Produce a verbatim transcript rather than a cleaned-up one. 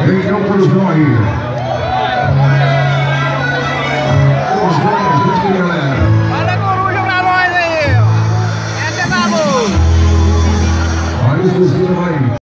Vem o Cruzão aí. Os dois aqui, galera. Olha a coruja pra nós aí, ó. Essa é da luz. Olha o Cruzão aí.